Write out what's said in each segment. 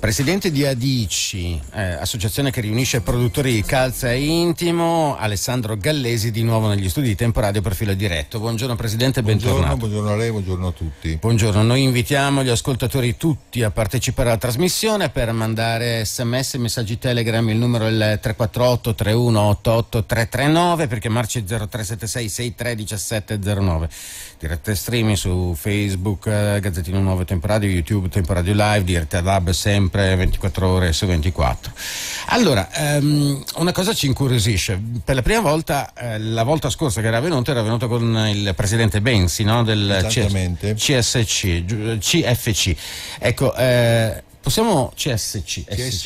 Presidente di Adici, associazione che riunisce produttori di calza intimo, Alessandro Gallesi di nuovo negli studi di Temporadio per Filo Diretto. Buongiorno Presidente, bentornato. Buongiorno a lei, buongiorno a tutti. Buongiorno, noi invitiamo gli ascoltatori tutti a partecipare alla trasmissione per mandare sms e messaggi Telegram. Il numero è il 348 3188 339, perché marci 0376 63 17 09. Dirette streaming su Facebook, Gazzettino Nuovo Temporadio, YouTube Temporadio Live, diretta DAB sempre 24 ore su 24. Allora, una cosa ci incuriosisce. Per la prima volta, la volta scorsa che era venuto con il presidente Bensi, no? Del CFC. Ecco, possiamo CSC,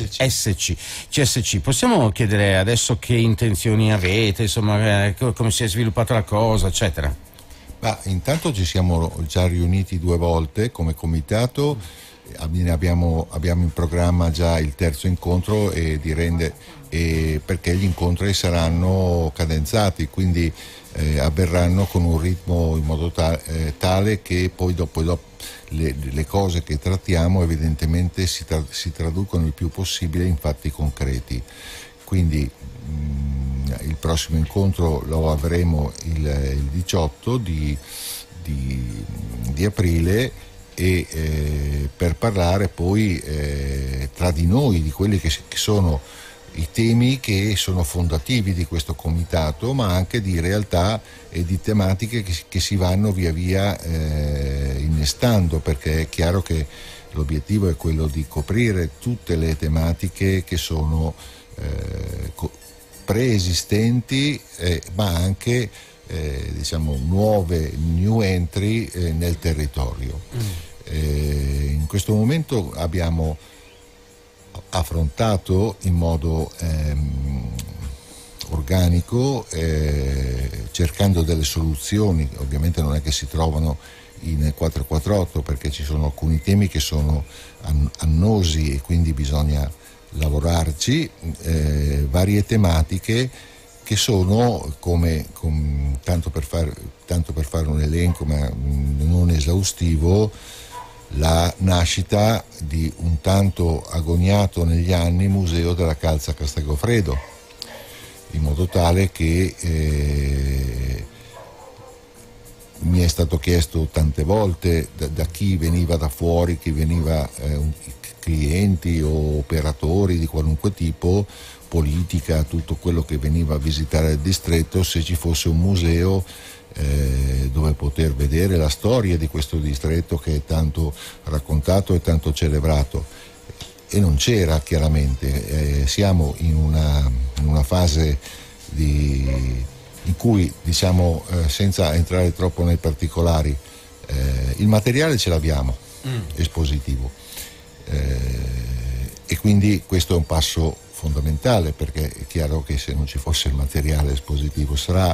possiamo chiedere adesso che intenzioni avete, insomma, come si è sviluppata la cosa, eccetera? Ma intanto ci siamo già riuniti 2 volte come comitato, abbiamo in programma già il terzo incontro perché gli incontri saranno cadenzati, quindi avverranno con un ritmo in modo tale che poi dopo le cose che trattiamo evidentemente si traducono il più possibile in fatti concreti. Quindi il prossimo incontro lo avremo il 18 di aprile e per parlare poi tra di noi di quelli che sono i temi che sono fondativi di questo comitato, ma anche di realtà e di tematiche che si vanno via via innestando, perché è chiaro che l'obiettivo è quello di coprire tutte le tematiche che sono preesistenti, ma anche nuove new entry nel territorio. In questo momento abbiamo affrontato in modo organico, cercando delle soluzioni. Ovviamente non è che si trovano in 448, perché ci sono alcuni temi che sono annosi e quindi bisogna lavorarci, varie tematiche che sono tanto per fare un elenco ma non esaustivo, la nascita di un tanto agognato negli anni Museo della Calza Castel Goffredo, in modo tale che mi è stato chiesto tante volte da chi veniva da fuori, chi veniva clienti o operatori di qualunque tipo, politica, tutto quello che veniva a visitare il distretto, se ci fosse un museo dove poter vedere la storia di questo distretto che è tanto raccontato e tanto celebrato, e non c'era chiaramente. Siamo in una fase in cui, diciamo, senza entrare troppo nei particolari, il materiale ce l'abbiamo espositivo, e quindi questo è un passo fondamentale, perché è chiaro che se non ci fosse il materiale espositivo sarà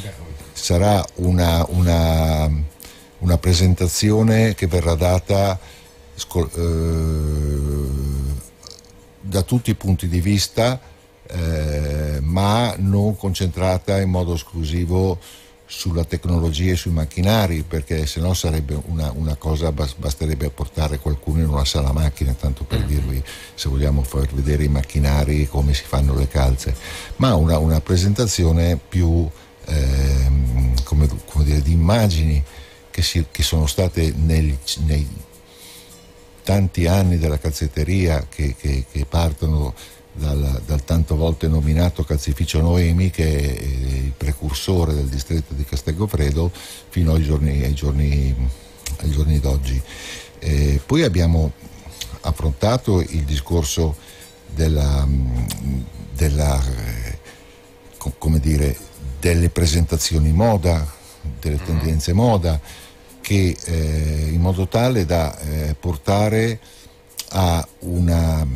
una presentazione che verrà data da tutti i punti di vista, ma non concentrata in modo esclusivo sulla tecnologia e sui macchinari, perché sennò sarebbe una cosa, basterebbe portare qualcuno in una sala macchine, tanto per dirvi, se vogliamo far vedere i macchinari, come si fanno le calze, ma una presentazione più come dire, di immagini che sono state nei tanti anni della calzetteria, che partono dal tanto volte nominato calzificio Noemi, che è il precursore del distretto di Castel Goffredo, fino ai giorni d'oggi. Poi abbiamo affrontato il discorso come dire, delle presentazioni moda, delle tendenze moda, che in modo tale da portare a una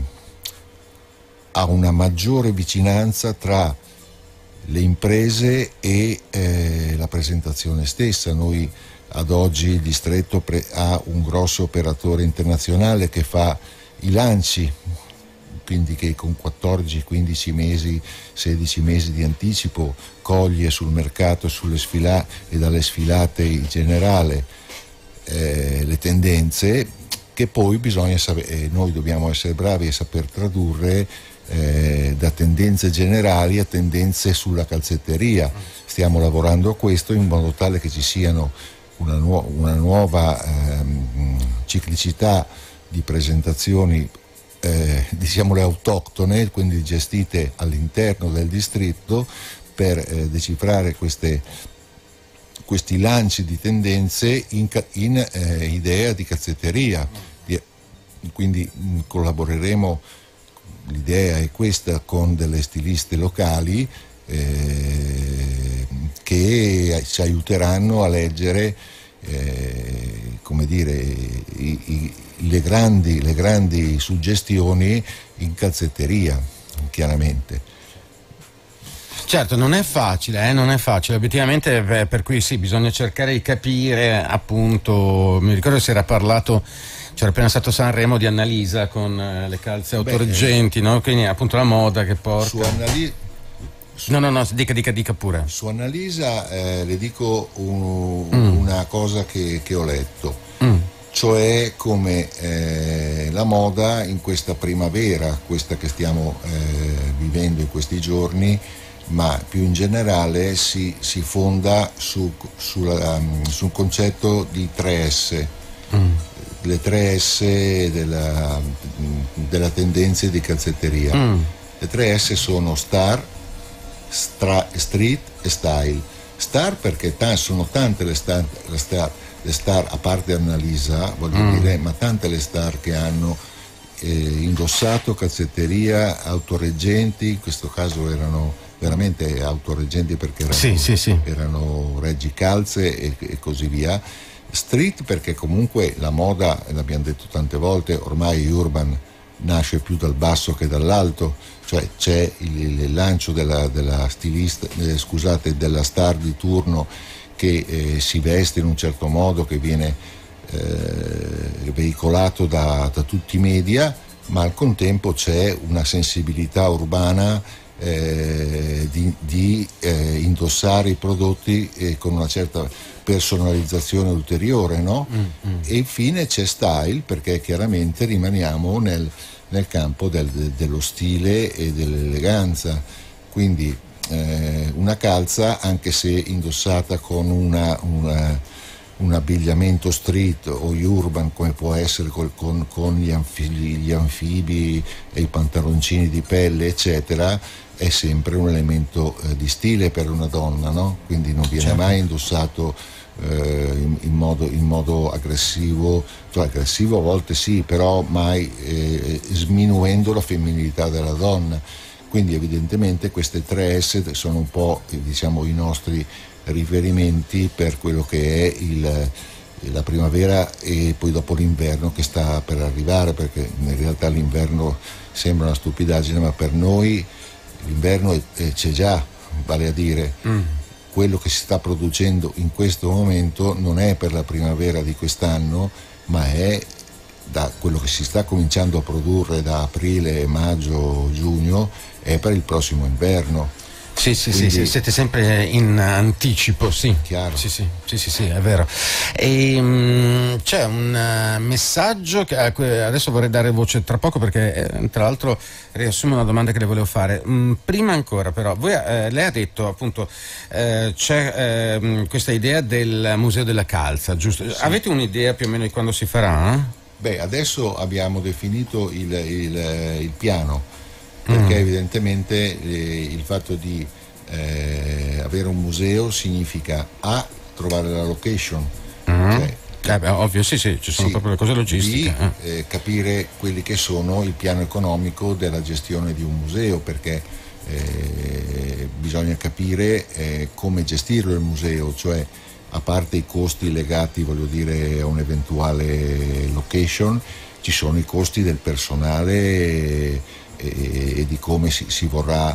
maggiore vicinanza tra le imprese e la presentazione stessa. Noi ad oggi il distretto ha un grosso operatore internazionale che fa i lanci, quindi che con 14, 15 mesi, 16 mesi di anticipo coglie sul mercato e dalle sfilate in generale le tendenze che poi noi dobbiamo essere bravi a saper tradurre da tendenze generali a tendenze sulla calzetteria. Stiamo lavorando a questo in modo tale che ci siano una nuova ciclicità di presentazioni, diciamole autoctone, quindi gestite all'interno del distretto, per decifrare questi lanci di tendenze in idea di calzetteria. Quindi collaboreremo, l'idea è questa, con delle stiliste locali che ci aiuteranno a leggere come dire, le grandi suggestioni in calzetteria, chiaramente. Certo, non è facile, obiettivamente, per cui sì, bisogna cercare di capire, appunto, mi ricordo si era parlato, c'era appena stato Sanremo, di Annalisa con le calze autoreggenti, no? Quindi appunto la moda che porta. No, dica pure. Su Annalisa le dico una cosa che ho letto, cioè come la moda in questa primavera, questa che stiamo vivendo in questi giorni, ma più in generale si fonda sul concetto di 3S, le 3S della tendenza di calzetteria. Le 3S sono star, street e style. Star perché sono tante le star, a parte Annalisa, voglio dire, ma tante le star che hanno indossato calzetteria autoreggenti, in questo caso erano veramente autoreggenti perché erano reggicalze e così via. Street perché comunque la moda, l'abbiamo detto tante volte, ormai urban nasce più dal basso che dall'alto, cioè c'è il lancio della stilista, della star di turno che si veste in un certo modo, che viene veicolato da tutti i media, ma al contempo c'è una sensibilità urbana di indossare i prodotti con una certa personalizzazione ulteriore, no? E infine c'è style, perché chiaramente rimaniamo nel campo dello stile e dell'eleganza, quindi una calza, anche se indossata con un abbigliamento street o urban, come può essere con gli anfibi e i pantaloncini di pelle eccetera, è sempre un elemento di stile per una donna, no? Quindi non viene mai indossato in modo aggressivo, cioè aggressivo a volte sì, però mai sminuendo la femminilità della donna. Quindi evidentemente queste 3S sono un po', diciamo, i nostri riferimenti per quello che è la primavera e poi dopo l'inverno che sta per arrivare, perché in realtà l'inverno sembra una stupidaggine, ma per noi l'inverno c'è già, vale a dire quello che si sta producendo in questo momento non è per la primavera di quest'anno, ma è da quello che si sta cominciando a produrre da aprile, maggio, giugno, è per il prossimo inverno. Sì, siete sempre in anticipo, sì. Chiaro. Sì, è vero. E c'è un messaggio che adesso vorrei dare voce tra poco, perché tra l'altro riassume una domanda che le volevo fare. Prima ancora però, lei ha detto appunto c'è questa idea del Museo della Calza, giusto? Sì. Avete un'idea più o meno di quando si farà? Beh, adesso abbiamo definito il piano, perché evidentemente il fatto di avere un museo significa trovare la location, ovvio, sì, ci sono proprio le cose logistiche, di capire quelli che sono il piano economico della gestione di un museo, perché bisogna capire come gestirlo il museo, cioè a parte i costi legati, voglio dire, a un'eventuale location, ci sono i costi del personale e di come si vorrà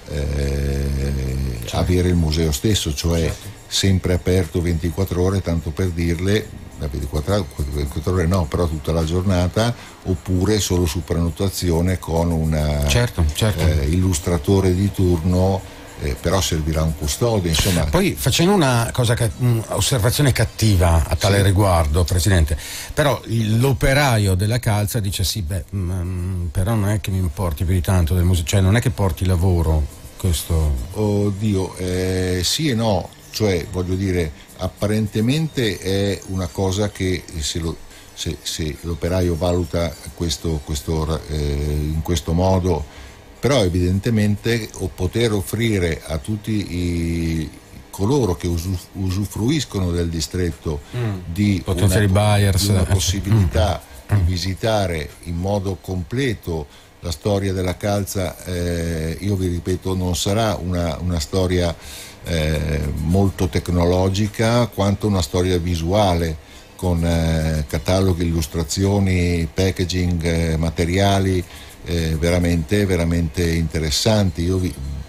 avere il museo stesso, cioè sempre aperto 24 ore, tanto per dirle, 24 ore no, però tutta la giornata, oppure solo su prenotazione con un illustratore di turno però servirà un custode, insomma. Poi facendo una osservazione cattiva a tale riguardo, Presidente, però l'operaio della calza dice sì, però non è che mi importi più di tanto del museo, cioè non è che porti lavoro questo. Oddio, sì e no, cioè voglio dire, apparentemente è una cosa che se l'operaio valuta in questo modo, però evidentemente poter offrire a tutti coloro che usufruiscono del distretto di potenziali buyers, una possibilità di visitare in modo completo la storia della calza, io vi ripeto, non sarà una storia molto tecnologica quanto una storia visuale, con cataloghi, illustrazioni, packaging, materiali veramente, veramente interessanti. Io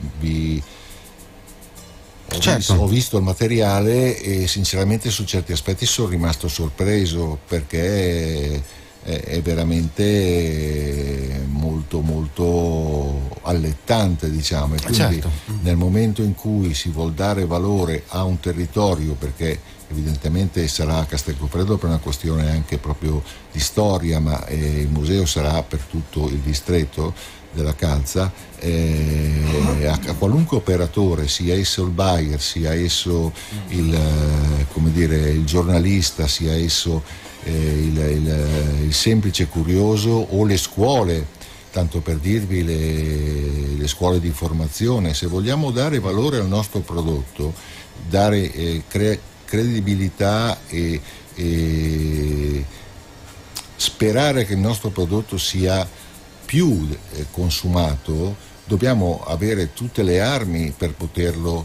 ho visto il materiale e sinceramente su certi aspetti sono rimasto sorpreso, perché è veramente molto molto allettante, diciamo, e quindi nel momento in cui si vuol dare valore a un territorio, perché evidentemente sarà a Castelgoffredo per una questione anche proprio di storia, ma il museo sarà per tutto il distretto della calza, a qualunque operatore, sia esso il buyer, sia esso il giornalista, sia esso il semplice curioso, o le scuole, tanto per dirvi le scuole di formazione. Se vogliamo dare valore al nostro prodotto, dare credibilità e sperare che il nostro prodotto sia più consumato, dobbiamo avere tutte le armi per poterlo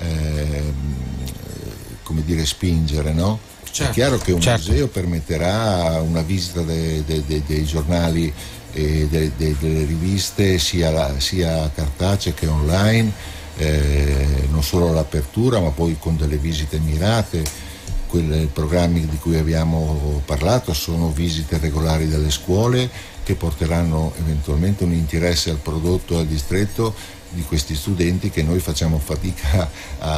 spingere, no? Certo, è chiaro che un museo permetterà una visita dei giornali e delle riviste, sia cartacee che online, non solo all'apertura, ma poi con delle visite mirate. I programmi di cui abbiamo parlato sono visite regolari delle scuole, che porteranno eventualmente un interesse al prodotto, al distretto di questi studenti, che noi facciamo fatica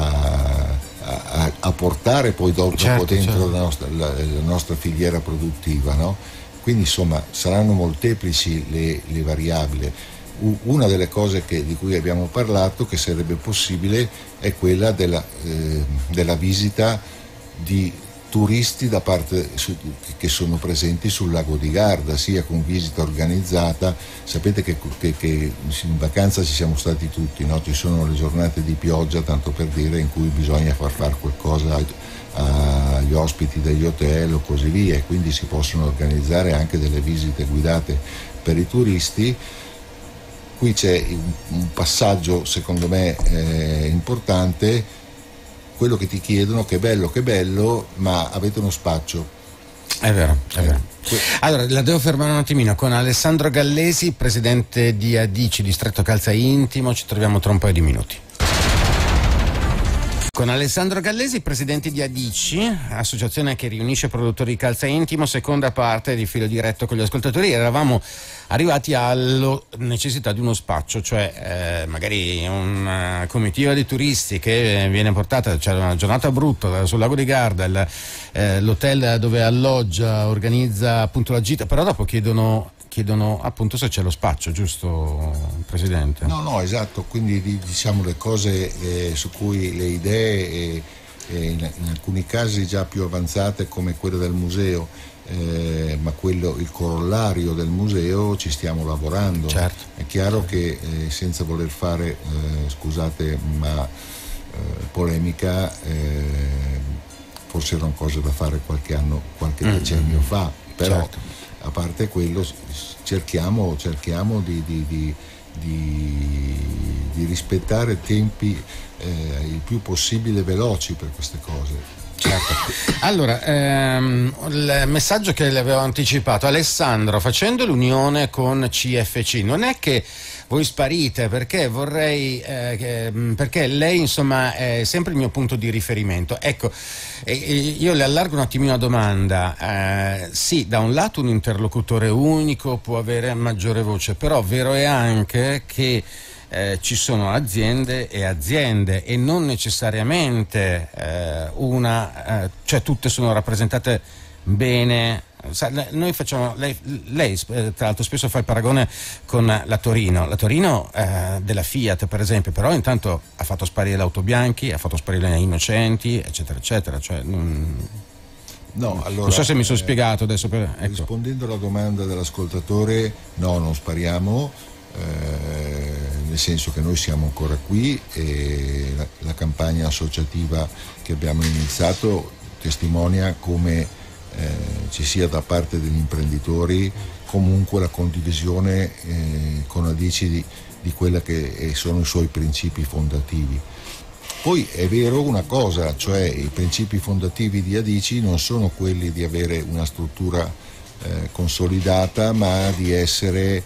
a portare poi dopo dentro la nostra filiera produttiva, no? Quindi insomma saranno molteplici le variabili. Una delle cose di cui abbiamo parlato, che sarebbe possibile, è quella della visita di turisti che sono presenti sul lago di Garda, sia con visita organizzata. Sapete che in vacanza ci siamo stati tutti, no? Ci sono le giornate di pioggia, tanto per dire, in cui bisogna far qualcosa agli ospiti degli hotel o così via, e quindi si possono organizzare anche delle visite guidate per i turisti. Qui c'è un passaggio secondo me importante, quello che ti chiedono: che bello, ma avete uno spaccio? È vero. Allora, la devo fermare un attimino con Alessandro Gallesi, presidente di ADICI, Distretto Calza Intimo. Ci troviamo tra un paio di minuti. Con Alessandro Gallesi, presidente di ADICI, associazione che riunisce produttori di calza intimo, seconda parte di Filo Diretto con gli ascoltatori. Eravamo arrivati alla necessità di uno spaccio, cioè magari una comitiva di turisti che viene portata, c'è una giornata brutta sul lago di Garda, l'hotel dove alloggia organizza appunto la gita, però dopo chiedono appunto se c'è lo spaccio, giusto Presidente? No, esatto, quindi diciamo le cose su cui le idee in alcuni casi già più avanzate, come quelle del museo, ma il corollario del museo, ci stiamo lavorando. Certo. È chiaro che senza voler fare, scusate, ma polemica, forse erano cose da fare qualche decennio fa, però certo. A parte quello, cerchiamo di rispettare tempi il più possibile veloci per queste cose. Certo. Allora, il messaggio che le avevo anticipato, Alessandro, facendo l'unione con CFC, non è che voi sparite, perché vorrei perché lei insomma è sempre il mio punto di riferimento. Ecco, io le allargo un attimino la domanda. Sì, da un lato un interlocutore unico può avere maggiore voce, però vero è anche che ci sono aziende e non necessariamente cioè tutte sono rappresentate bene. Noi facciamo, lei tra l'altro spesso fa il paragone con la Torino della Fiat per esempio, però intanto ha fatto sparire le auto bianchi, ha fatto sparire le innocenti, eccetera eccetera, cioè no, allora, non so se mi sono spiegato adesso ecco. Rispondendo alla domanda dell'ascoltatore, no, non spariamo, nel senso che noi siamo ancora qui e la campagna associativa che abbiamo iniziato testimonia come ci sia da parte degli imprenditori comunque la condivisione con Adici di quella che sono i suoi principi fondativi. Poi è vero una cosa, cioè i principi fondativi di Adici non sono quelli di avere una struttura consolidata, ma di essere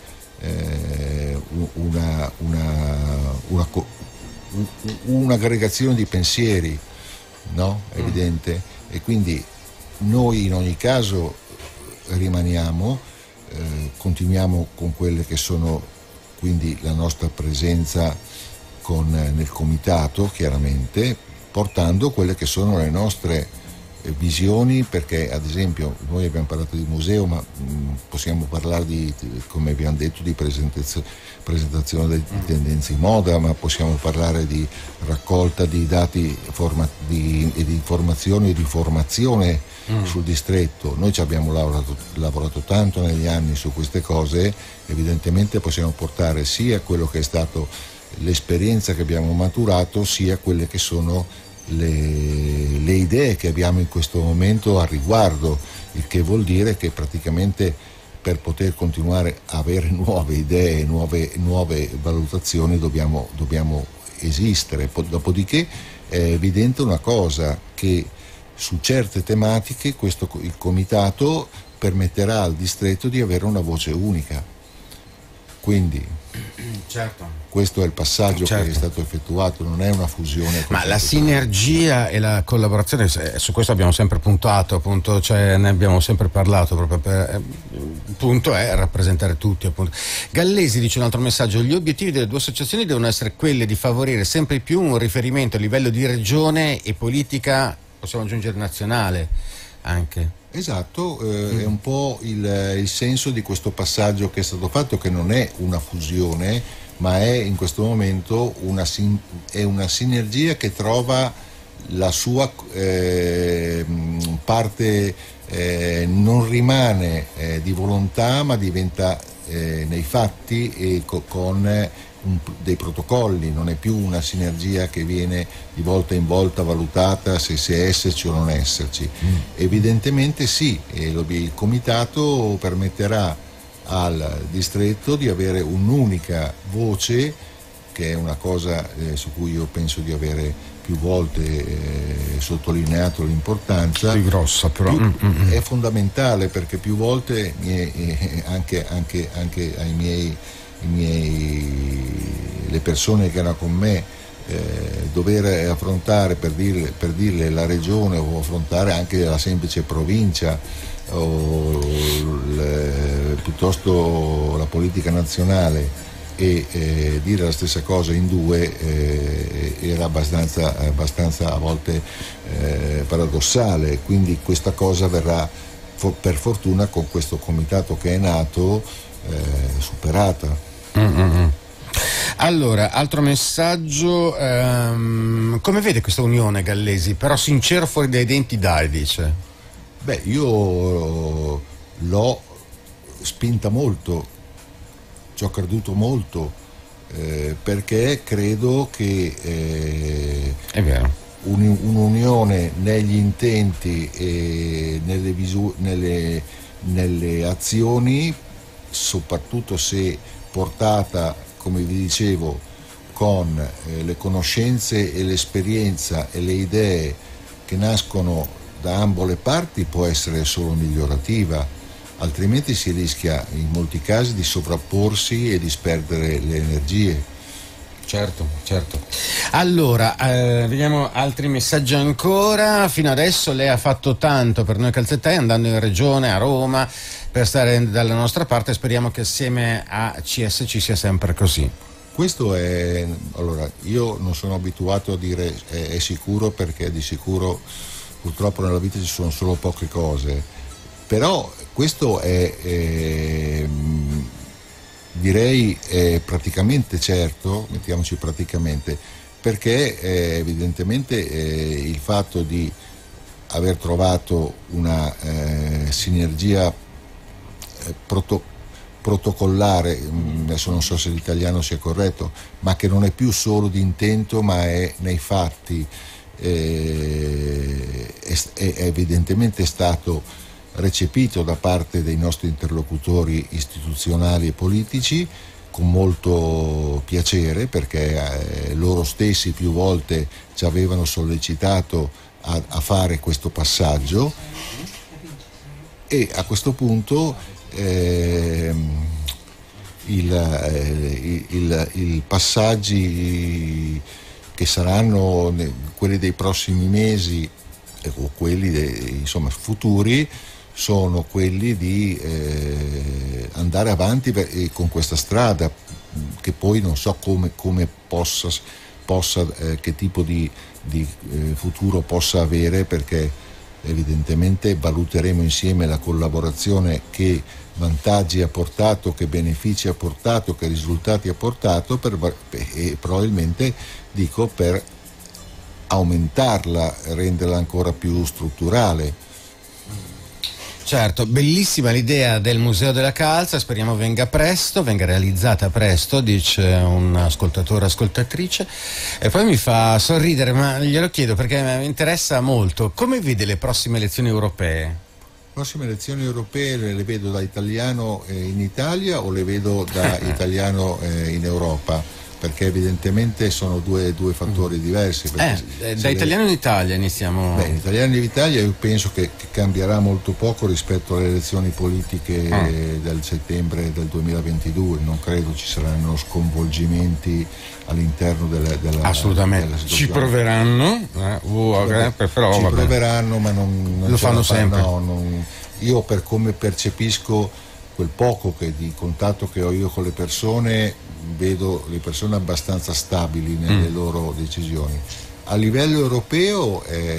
un'aggregazione di pensieri, no? È evidente. E quindi noi in ogni caso rimaniamo, continuiamo con quelle che sono quindi la nostra presenza nel comitato, chiaramente, portando quelle che sono le nostre visioni, perché ad esempio noi abbiamo parlato di museo, ma possiamo parlare come abbiamo detto, di presentazione di tendenze in moda, ma possiamo parlare di raccolta di dati e di informazioni e di formazione sul distretto. Noi ci abbiamo lavorato tanto negli anni su queste cose, evidentemente possiamo portare sia quello che è stato l'esperienza che abbiamo maturato, sia quelle che sono le idee che abbiamo in questo momento a riguardo, il che vuol dire che praticamente per poter continuare a avere nuove idee, nuove valutazioni dobbiamo esistere. Dopodiché è evidente una cosa, che su certe tematiche il comitato permetterà al distretto di avere una voce unica. Quindi certo, questo è il passaggio che è stato effettuato, non è una fusione. Ma la sinergia e la collaborazione, su questo abbiamo sempre puntato, appunto, cioè ne abbiamo sempre parlato, proprio il punto è rappresentare tutti, appunto. Gallesi dice un altro messaggio: gli obiettivi delle due associazioni devono essere quelli di favorire sempre più un riferimento a livello di regione e politica, possiamo aggiungere nazionale anche. Esatto, è un po' il senso di questo passaggio che è stato fatto, che non è una fusione, ma è in questo momento una sinergia che trova la sua parte, non rimane di volontà, ma diventa nei fatti e con dei protocolli. Non è più una sinergia che viene di volta in volta valutata se esserci o non esserci. Evidentemente sì, il comitato permetterà al distretto di avere un'unica voce, che è una cosa su cui io penso di avere più volte sottolineato l'importanza. Più grossa però. È fondamentale, perché più volte anche ai miei le persone che erano con me dover affrontare per dirle la regione, o affrontare anche la semplice provincia, o piuttosto la politica nazionale, e dire la stessa cosa in due era abbastanza a volte paradossale. Quindi questa cosa verrà per fortuna con questo comitato che è nato superata. Allora, altro messaggio, come vede questa unione, Gallesi? Però sincero, fuori dai denti, dai, dice. Beh, io l'ho spinta molto, ci ho creduto molto, perché credo che è vero, un'unione negli intenti e nelle azioni, soprattutto se portata, come vi dicevo, con le conoscenze e l'esperienza e le idee che nascono da ambo le parti, può essere solo migliorativa, altrimenti si rischia in molti casi di sovrapporsi e di sperdere le energie. Certo. Allora, vediamo altri messaggi ancora. Fino adesso lei ha fatto tanto per noi calzettai, andando in regione, a Roma, per stare dalla nostra parte. Speriamo che assieme a CSC sia sempre così. Questo è, allora, io non sono abituato a dire è sicuro, perché di sicuro purtroppo nella vita ci sono solo poche cose, però questo direi è praticamente certo, mettiamoci praticamente, perché evidentemente il fatto di aver trovato una sinergia protocollare, adesso non so se l'italiano sia corretto, ma che non è più solo di intento ma è nei fatti, è evidentemente stato recepito da parte dei nostri interlocutori istituzionali e politici con molto piacere, perché loro stessi più volte ci avevano sollecitato a fare questo passaggio, e a questo punto i passaggi che saranno quelli dei prossimi mesi o quelli insomma futuri sono quelli di andare avanti con questa strada, che poi non so come possa che tipo di futuro possa avere, perché evidentemente valuteremo insieme la collaborazione, che vantaggi ha portato, che benefici ha portato, che risultati ha portato, e probabilmente dico per aumentarla, renderla ancora più strutturale. Certo, bellissima l'idea del Museo della Calza, speriamo venga realizzata presto, dice un ascoltatore, ascoltatrice, e poi mi fa sorridere, ma glielo chiedo perché mi interessa molto. Come vede le prossime elezioni europee? Le prossime elezioni europee le vedo da italiano in Italia o le vedo da italiano in Europa? Perché evidentemente sono due fattori diversi. Da italiano in Italia iniziamo. In italiano in Italia io penso che cambierà molto poco rispetto alle elezioni politiche del settembre del 2022, non credo ci saranno sconvolgimenti all'interno della assolutamente della ci proveranno, però ci proveranno, ma non lo fanno sempre. Io, per come percepisco quel poco di contatto che ho io con le persone, vedo le persone abbastanza stabili nelle loro decisioni. A livello europeo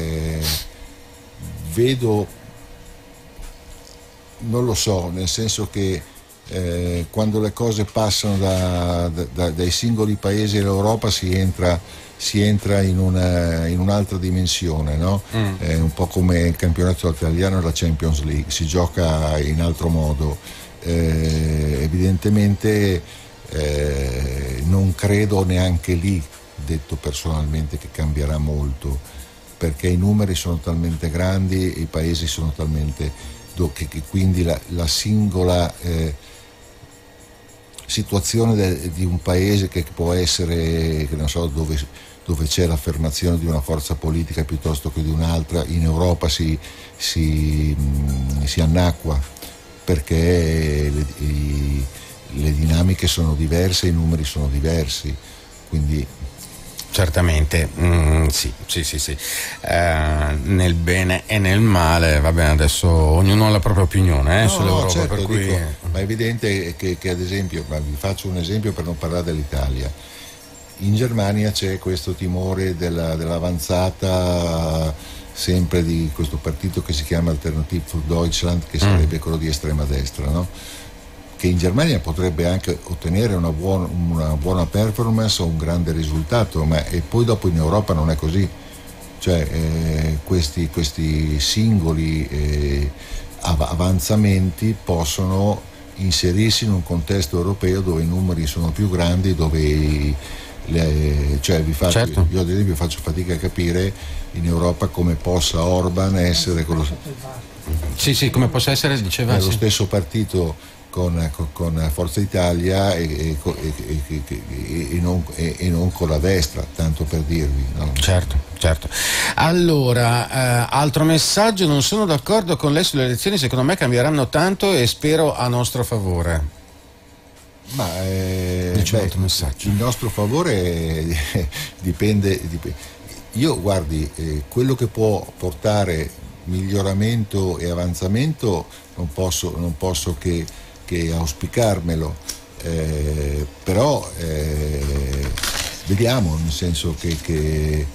vedo, non lo so, nel senso che quando le cose passano dai singoli paesi all'Europa si entra in un'altra dimensione, no? È un po' come il campionato italiano e la Champions League, si gioca in altro modo. Evidentemente non credo neanche lì, detto personalmente, che cambierà molto, perché i numeri sono talmente grandi, i paesi sono talmente che quindi la singola situazione di un paese, che può essere, che non so, dove c'è l'affermazione di una forza politica piuttosto che di un'altra, in Europa si annacqua, perché le dinamiche sono diverse, i numeri sono diversi, quindi certamente, sì. Nel bene e nel male, va bene, adesso ognuno ha la propria opinione sull'Europa, certo, per cui ma è evidente che ad esempio, vi faccio un esempio per non parlare dell'Italia. In Germania c'è questo timore dell'avanzata sempre di questo partito che si chiama Alternative für Deutschland, che sarebbe quello di estrema destra, no? Che in Germania potrebbe anche ottenere una buona performance o un grande risultato, e poi dopo in Europa non è così. Cioè questi singoli avanzamenti possono inserirsi in un contesto europeo dove i numeri sono più grandi, dove certo. Io ad esempio faccio fatica a capire in Europa come possa Orban essere come possa essere, diceva, lo stesso partito con Forza Italia e non con la destra, tanto per dirvi, no? Certo. Allora, altro messaggio: non sono d'accordo con lei sulle elezioni, secondo me cambieranno tanto e spero a nostro favore. Ma il nostro favore dipende. Io, guardi, quello che può portare miglioramento e avanzamento non posso che auspicarmelo. però vediamo, nel senso che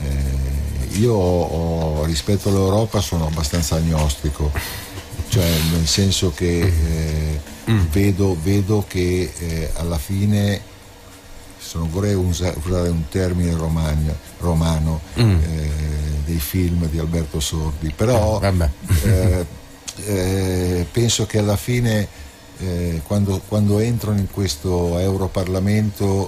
io rispetto all'Europa sono abbastanza agnostico, cioè nel senso che vedo che alla fine, se non vorrei usare un termine romano, dei film di Alberto Sordi, però penso che alla fine quando entrano in questo Europarlamento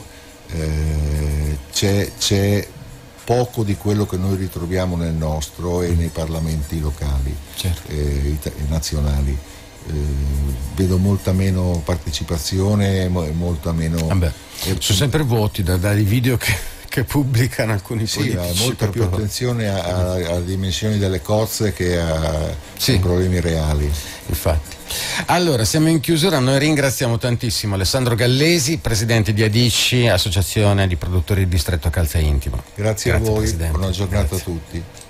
c'è poco di quello che noi ritroviamo nel nostro e nei parlamenti locali, certo, nazionali. Vedo molta meno partecipazione, molta meno. Sono sempre vuoti dai video che pubblicano alcuni politici. Molta più attenzione alle dimensioni delle cozze che ai problemi reali. Infatti. Allora, siamo in chiusura, noi ringraziamo tantissimo Alessandro Gallesi, presidente di ADISCI, Associazione di Produttori di Distretto Calza Intimo. Grazie a voi, buona giornata a tutti.